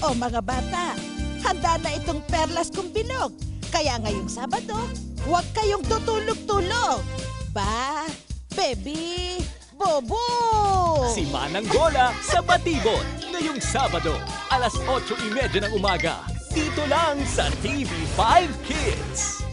O mga bata, handa na itong perlas kong bilog. Kaya ngayong Sabado, huwag kayong tutulog-tulog. Ba, baby, bobo! Si Manang Bola sa Batibot. Ngayong Sabado, alas 8:30 ng umaga. Dito lang sa TV5 Kids.